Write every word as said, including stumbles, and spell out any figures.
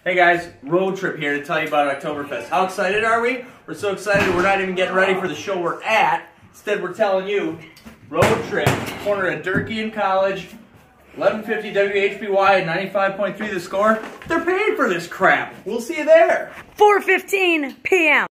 Hey guys, road trip here to tell you about Octoberfest. How excited are we? We're so excited we're not even getting ready for the show we're at. Instead, we're telling you, road trip, corner of Durkee and College, eleven fifty W H B Y and ninety-five point three The Score. They're paying for this crap. We'll see you there. four fifteen p m